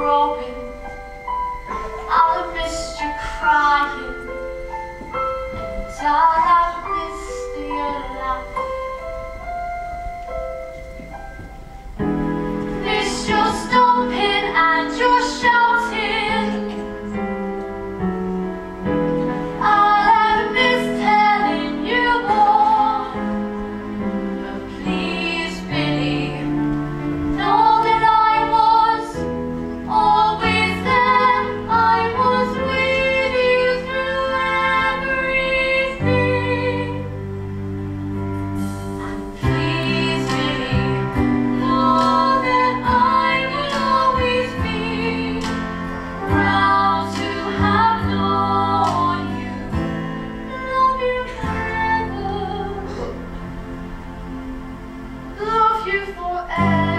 robin, I'll have missed you crying, and I'll have missed your laugh. Missed your stomping and your shouting. I'll have missed telling you more. But please, Billy, know that I was always there. I was with you through everything. And please, Billy, know that I will always be proud to have known you. Love you forever. Love you forever.